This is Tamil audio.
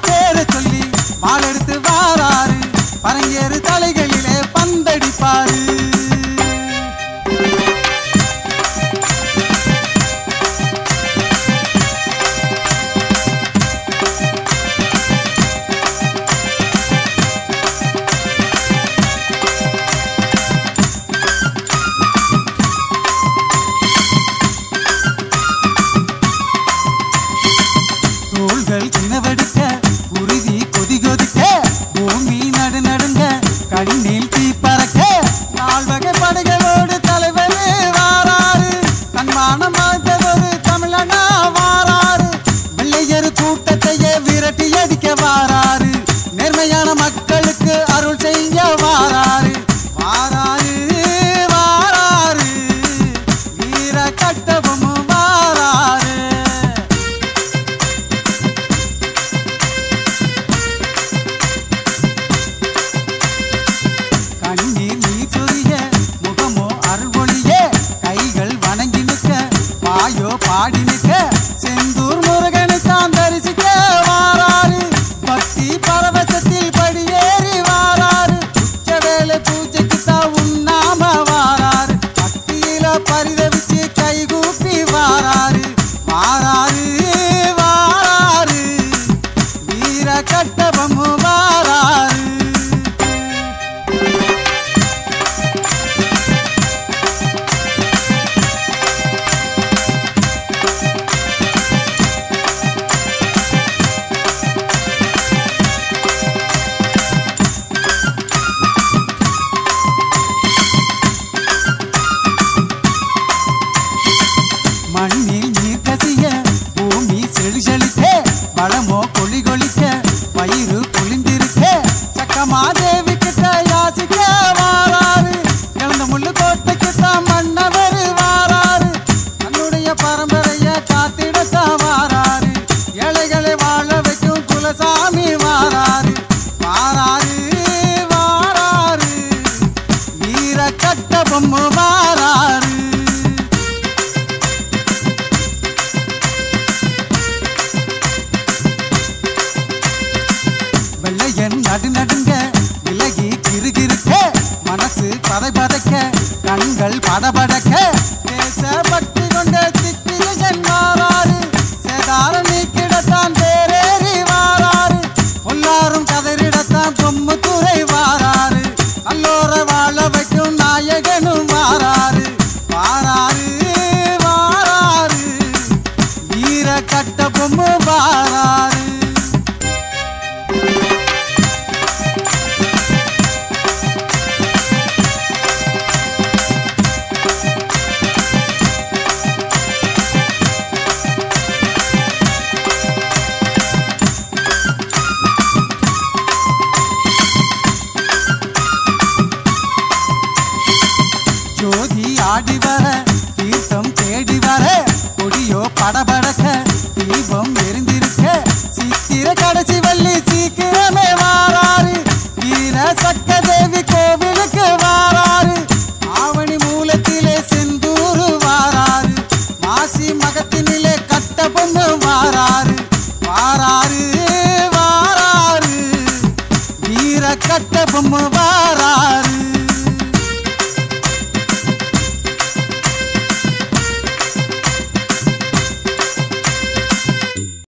பேரை சொல்லி மாலெடுத்து வாராரு பரங்கேறு தலைகளிலே பந்தடிப்பாரு கண்ணில் தீ பறக்க நாள் வகை படைகளோடு தலைவர் வாராரு தன்மானம் வாழ்ந்ததொரு தமிழனா வாராரு வெள்ளையர் கூட்டத்தையே விரட்டி அடிக்க வாராரு நேர்மையான மக்களுக்கு அருள் செய்ய வாராரு வாராரு வாராரு வீர கட்டபொம்மு வாராரு கண்ணீர் நீர் சொரிய முகமோ அருள்மொழியே கைகள் வணங்கி நிற்க வாயோ பாடி நிற்க செந்தூர் முருகனை தான் தரிசிக்க வாராரு பக்தி பரவசத்தில் படியேறி வாராரு உச்சவேளை பூஜைக்கு தான் உண்ணாம வாராரு பக்தியில பரிதவிச்சு கைகூப்பி வாராரு வாராரு வாராரு வீர கட்டபொம்மு வாராரு மண்ணில் நீர் கசிய பூமி செழிச்செழிக்க பழமோ கொளி கொளிக்க பயிறு பொழிந்திருக்க சக்கமாதேவி கிட்ட யாசிக்க வாராரு இழந்த முள்ளு கோட்டைக்கு தான் மன்னவர் வாராரு தன்னுடைய பரம்பரைய காத்திடத்தான் வாராரு ஏழைகளை வாழ வைக்கும் குலசாமி வாராரு வாராரு வாராரு வீர கட்டபொம்மு வாராரு வெள்ளையன் நடுநடுங்க விலகி கிருகிருக்க மனசு பதைபதைக்க கண்கள் படபடக்க தேச பக்தி கொண்ட திக்கிரியன் வாராரு சேதார நீக்கிடத்தான் தேரேறி வாராரு எல்லாரும் கதறிடத்தான் பொம்மு துறை வாராரு நல்லோர வாழ வைக்கும் நாயகனும் வாராரு வாராரு வாராரு வீர கட்டபொம்மு வாராரு ஜோதி ஆடி வர தீர்த்தம் தேடி வர கொடியோ படபடக்க தீபம் எரிந்திருக்க சீக்கிர கடைசி வள்ளி சீக்கிரமே வாராரு வீர சக்கதேவி கோவிலுக்கு வாராரு ஆவணி மூலத்திலே செந்தூரு வாராரு மாசி மகத்தினிலே கட்டபொம்மு வாராரு வாராரு வாராரு வீர கட்டபொம்மு